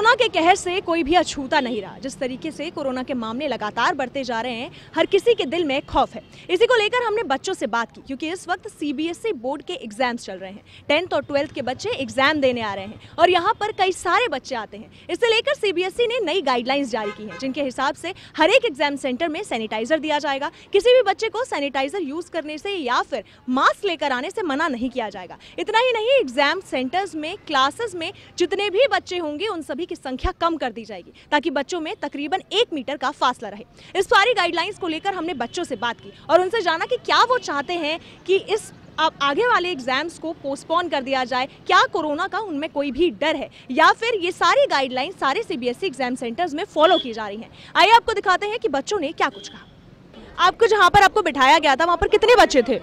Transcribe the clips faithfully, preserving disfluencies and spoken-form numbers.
Corona के कहर से कोई भी अछूता नहीं रहा। जिस तरीके से कोरोना के मामले लगातार बढ़ते जा रहे हैं, हर किसी के दिल में खौफ है। इसी को लेकर हमने बच्चों से बात की, क्योंकि इस वक्त सीबीएसई बोर्ड के एग्जाम्स चल रहे हैं। टेंथ और ट्वेल्थ के बच्चे एग्जाम देने आ रहे हैं और यहाँ पर कई सारे बच्चे आते हैं। इसे लेकर सीबीएसई ने नई गाइडलाइंस जारी की हैं, जिनके हिसाब से हर एक एग्जाम सेंटर में सैनिटाइजर दिया जाएगा। किसी भी बच्चे को सैनिटाइजर यूज करने से या फिर मास्क लेकर आने से मना नहीं किया जाएगा। इतना ही नहीं, एग्जाम सेंटर्स में, क्लासेस में जितने भी बच्चे होंगे उन सभी की संख्या कम कर दी जाएगी, ताकि बच्चों में तकरीबन एक मीटर का फासला रहे। इस सारी गाइडलाइंस को लेकर हमने बच्चों से बात की और उनसे जाना कि क्या वो चाहते हैं कि इस अब आगे वाले एग्जाम्स को पोस्टपोन कर दिया जाए। क्या कोरोना का उनमें कोई भी डर है या फिर ये सारी गाइडलाइंस सारे सीबीएसई एग्जाम सेंटर्स में फॉलो की जा रही हैं। आइए आपको दिखाते हैं कि बच्चों ने क्या कुछ कहा। आपको जहाँ पर आपको बिठाया गया था वहाँ पर कितने बच्चे थे?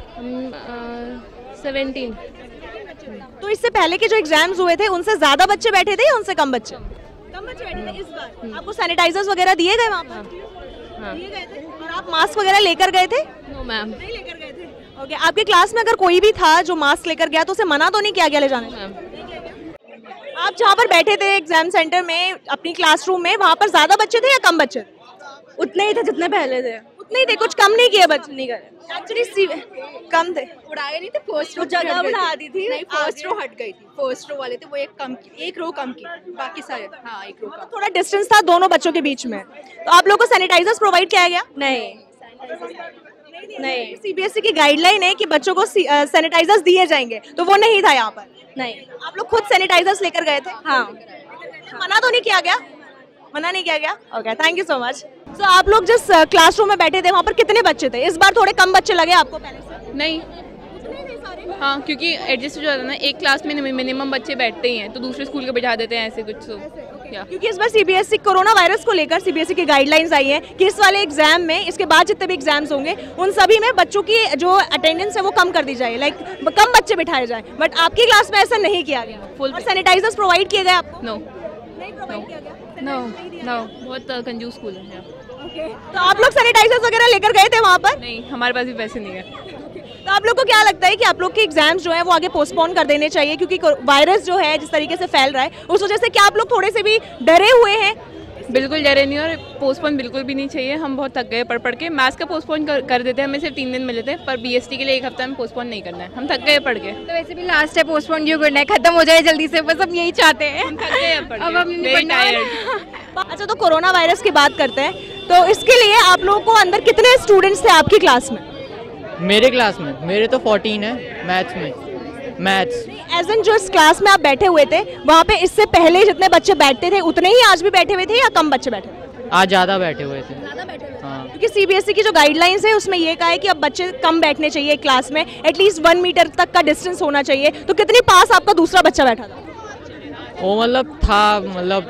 सेवेंटीन। तो इससे पहले के जो एग्जाम्स हुए थे उनसे ज्यादा बच्चे बैठे थे या उनसे कम बच्चे? कम बच्चे बैठे थे। इस बार आपको सैनिटाइजर्स वगैरह दिए गए वहाँ पर? हाँ। दिए गए थे। और आप मास्क वगैरह लेकर गए थे? नो मैम, नहीं लेकर गए थे। ओके, आपके क्लास में अगर कोई भी था जो मास्क लेकर गया तो उसे मना तो नहीं किया गया ले जाने? आप जहाँ पर बैठे थे एग्जाम सेंटर में अपनी क्लासरूम में, वहाँ पर ज्यादा बच्चे थे या कम बच्चे? उतने ही थे जितने पहले थे। उतने ही थे, कुछ कम नहीं किए बच्चे? नहीं करे एक्चुअली कम थे, उड़ाए नहीं थे। फर्स्ट रो जगह बढ़ा दी थी। नहीं, फर्स्ट रो हट गई थी। फर्स्ट रो वाले थे वो एक कम की, एक रो कम की, बाकी सारे हाँ एक रो कम। थोड़ा डिस्टेंस था दोनों बच्चों के बीच में। तो आप लोगों को सैनिटाइजर्स प्रोवाइड किया गया? नहीं नहीं, सीबीएसई की गाइडलाइन है कि बच्चों को सैनिटाइजर्स दिए जाएंगे, तो वो नहीं था यहाँ पर। नहीं। आप लोग खुद सैनिटाइजर्स लेकर गए थे? हाँ। मना तो नहीं किया गया? मना नहीं किया गया। Okay, thank you so much. तो आप लोग जिस क्लासरूम में बैठे थे वहाँ पर कितने बच्चे थे? इस बार थोड़े कम बच्चे लगे आपको पहले से? नहीं। हाँ, क्योंकि एडजस्ट हो जाता है ना, एक क्लास में मिनिमम बच्चे बैठते ही हैं, तो दूसरे स्कूल के बिठा देते हैं ऐसे कुछ। तो क्या, क्योंकि इस बार सीबीएसई कोरोना वायरस को लेकर सीबीएसई की गाइडलाइंस आई है कि इस वाले एग्जाम में, इसके बाद जितने भी एग्जाम्स होंगे उन सभी में बच्चों की जो अटेंडेंस है वो कम कर दी जाए, लाइक कम बच्चे बिठाए जाए। बट आपकी क्लास में ऐसा नहीं किया गया। फुल सैनिटाइजर्स प्रोवाइड किए गए आपको? नो नहीं प्रोवाइड किया गया। नो नो, बहुत कंजूस स्कूल है। तो आप लोग सैनिटाइजर्स वगैरह लेकर गए थे वहाँ पर? नहीं, हमारे पास भी पैसे नहीं है। तो आप लोग को क्या लगता है कि आप लोग के एग्जाम्स जो है वो आगे पोस्टपोन कर देने चाहिए, क्योंकि वायरस जो है जिस तरीके से फैल रहा है उस वजह से? क्या आप लोग थोड़े से भी डरे हुए हैं? बिल्कुल डरे नहीं, और पोस्टपोन बिल्कुल भी नहीं चाहिए। हम बहुत थक गए पढ़ पढ़ के। मैथ्स का पोस्टपोन कर, कर देते हैं, हमें सिर्फ तीन दिन मिले थे, पर बीएसटी के लिए एक हफ्ता में पोस्टपोन नहीं करना है। हम थक गए पढ़ के। तो वैसे भी लास्ट है, पोस्टपोन क्यों करना है, खत्म हो जाए जल्दी से, बस हम यही चाहते हैं। हम थक गए अब पढ़ के। अब हम नहीं पढ़ना है। अच्छा, तो कोरोना वायरस की बात करते हैं, तो इसके लिए आप लोगों को अंदर कितने स्टूडेंट्स थे आपकी क्लास में? मेरे क्लास में मेरे तो फोर्टीन है मैथ्स में। मैथ्स एज एन जो इस क्लास में आप बैठे हुए थे वहाँ पे इससे पहले जितने बच्चे बैठते थे उतने ही आज भी बैठे हुए थे या कम बच्चे बैठे थे? आज ज़्यादा बैठे हुए थे। हाँ। क्योंकि सीबीएसई की जो गाइडलाइंस है उसमें ये कहा है कि अब बच्चे कम बैठने चाहिए क्लास में, एटलीस्ट वन मीटर तक का डिस्टेंस होना चाहिए। तो कितनी पास आपका दूसरा बच्चा बैठा था? वो मतलब था, मतलब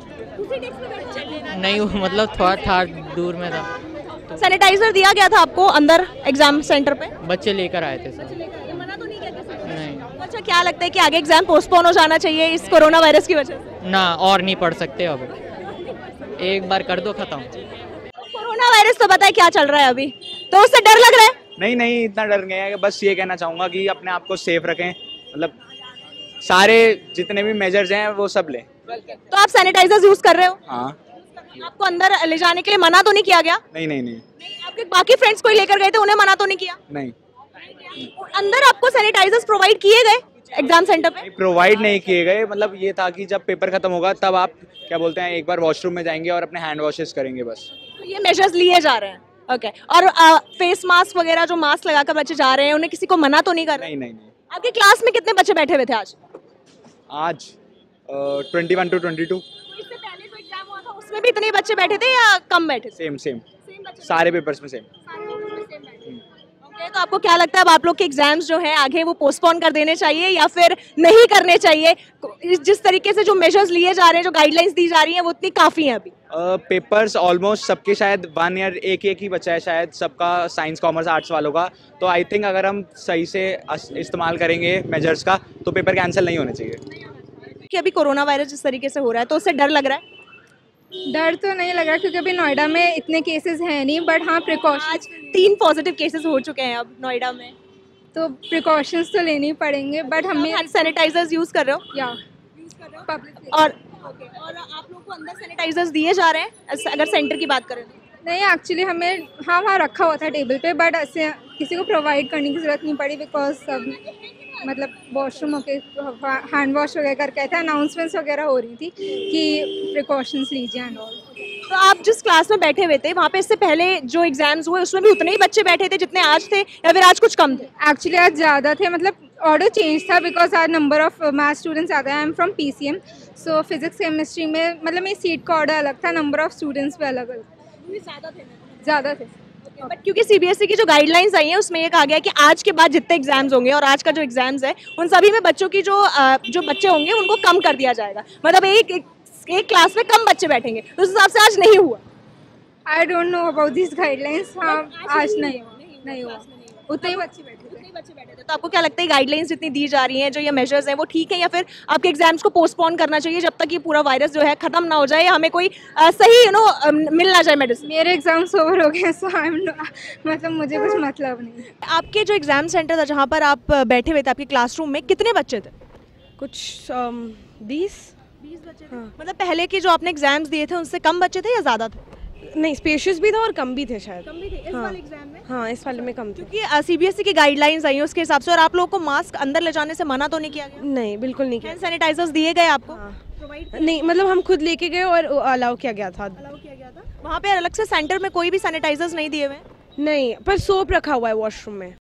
नहीं, मतलब थोड़ा था, दूर में था। तो सैनिटाइजर दिया गया था आपको अंदर एग्जाम सेंटर पे? बच्चे लेकर आए थे सर। मना तो नहीं किया किसी ने? नहीं। अच्छा, क्या लगता है कि आगे एग्जाम पोस्टपोन हो जाना चाहिए इस कोरोना वायरस की वजह से? ना, और नहीं पढ़ सकते अब, एक बार कर दो खत्म। कोरोना वायरस तो पता है क्या चल रहा है अभी, तो उससे डर लग रहा है? नहीं नहीं, इतना डर नहीं है। बस ये कहना चाहूँगा कि अपने आप को सेफ रखें, मतलब सारे जितने भी मेजर्स हैं वो सब लें। तो आप सैनिटाइजर्स यूज कर रहे हो? हाँ। आपको अंदर ले जाने के लिए मना तो नहीं किया गया? नहीं नहीं नहीं। नहीं, आपके बाकी फ्रेंड्स कोई लेकर गए थे, उन्हें मना तो नहीं किया? नहीं। अंदर आपको सैनिटाइजर्स प्रोवाइड किए गए एग्जाम सेंटर पे? प्रोवाइड नहीं किए गए, मतलब ये था कि जब पेपर खत्म होगा तब आप क्या बोलते हैं एक बार वॉशरूम में जाएंगे और अपने हैंड वॉशेस करेंगे बस। तो ये मेजर्स लिए जा रहे हैं। ओके, और आ, फेस मास्क वगैरह जो मास्क लगाकर बच्चे जा रहे हैं उन्हें किसी को मना तो नहीं कर रहे? नहीं नहीं नहीं। आपकी क्लास में कितने बच्चे बैठे हुए थे आज? आज twenty one two twenty two. इससे पहले जो एग्जाम हुआ था उसमें भी इतने बच्चे बैठे थे या कम बैठे थे? सेम सेम सारे पेपर्स में सेम। ओके, तो आपको क्या लगता है अब आप लोग के एग्जाम्स जो हैं आगे वो पोस्टपोन कर देने चाहिए या फिर नहीं करने चाहिए? जिस तरीके से जो मेजर्स लिए जा रहे हैं, जो गाइडलाइंस दी जा रही हैं, वो उतनी काफी हैं अभी? पेपर्स ऑलमोस्ट सबके शायद वन ईयर एक एक ही बचा है शायद, सबका साइंस कॉमर्स आर्ट्स वालों का। तो आई थिंक अगर हम सही से इस्तेमाल करेंगे मेजर्स का तो पेपर कैंसिल नहीं होने चाहिए। कि अभी कोरोना वायरस जिस तरीके से हो रहा है तो उससे डर लग रहा है? डर तो नहीं लग रहा क्योंकि अभी नोएडा में इतने केसेस हैं नहीं, बट हाँ प्रिकॉशन, आज तीन पॉजिटिव केसेस हो चुके हैं अब नोएडा में, तो प्रिकॉशंस तो लेने ही पड़ेंगे। बट हमें सैनिटाइजर्स यूज कर रहे हो या और और आप लोग को अंदर सैनिटाइजर्स दिए जा रहे हैं अगर सेंटर की बात करें तो? नहीं, एक्चुअली हमें हाँ वहाँ रखा हुआ था टेबल पे, बट ऐसे किसी को प्रोवाइड करने की ज़रूरत नहीं पड़ी, बिकॉज सब मतलब वॉशरूम के हैंड वॉश वगैरह करके थे, अनाउंसमेंट्स वगैरह हो रही थी कि प्रिकॉशंस लीजिए एंड ऑल। तो आप जिस क्लास में बैठे हुए थे वहाँ पे इससे पहले जो एग्जाम्स हुए उसमें भी उतने ही बच्चे बैठे थे जितने आज थे, या फिर आज कुछ कम थे? एक्चुअली आज ज़्यादा थे, मतलब ऑर्डर चेंज था बिकॉज आज नंबर ऑफ मैथ स्टूडेंट्स ज़्यादा है। I am from P C M, so physics chemistry में मतलब मेरी सीट का ऑर्डर अलग था, नंबर ऑफ स्टूडेंट्स भी अलग अलग ज़्यादा थे। बट क्योंकि सीबीएसई की जो गाइडलाइंस आई हैं उसमें ये कहा गया है कि आज के बाद जितने एग्जाम्स होंगे और आज का जो एग्जाम्स है उन सभी में बच्चों की जो अ, जो बच्चे होंगे उनको कम कर दिया जाएगा, मतलब एक एक, एक क्लास में कम बच्चे बैठेंगे, तो उस हिसाब से आज नहीं हुआ। I don't know about this guidelines. हाँ, आज नहीं हुआ, नहीं हुआ, उतने ही बच्चे बैठे थे। बच्चे बैठे थे। तो आपको क्या लगता है गाइडलाइंस जितनी दी जा रही हैं, जो ये मेजर्स हैं वो ठीक है, या फिर आपके एग्जाम्स को पोस्टपोन करना चाहिए जब तक ये पूरा वायरस जो है खत्म ना हो जाए, या हमें कोई आ, सही यू नो मिल ना जाए मेडिसिन? मेरे एग्जाम्स ओवर हो गए, सो आई एम मतलब मुझे कुछ मतलब नहीं। आपके जो एग्जाम सेंटर था जहाँ पर आप बैठे हुए थे आपके क्लासरूम में, कितने बच्चे थे? कुछ बीस बीस बच्चे थे। मतलब पहले के जो आपने एग्जाम्स दिए थे उनसे कम बच्चे थे या ज़्यादा थे? नहीं, स्पेशियस भी था और कम भी थे शायद। कम भी थे इस हाँ। वाले एग्जाम में? हाँ, इस वाले में कम थे। क्योंकि सीबीएसई की गाइडलाइंस आई है उसके हिसाब से, और आप लोगों को मास्क अंदर ले जाने से मना तो नहीं किया गया? नहीं, बिल्कुल नहीं किया। हैंड सैनिटाइजर्स दिए गए आपको? हाँ। प्रोवाइड नहीं, मतलब हम खुद लेके गए और अलाउ किया गया था। अलाउ किया गया था? वहाँ पे अलग से सेंटर में कोई भी सैनिटाइजर्स नहीं दिए हुए? नहीं, पर सोप रखा हुआ है वॉशरूम में।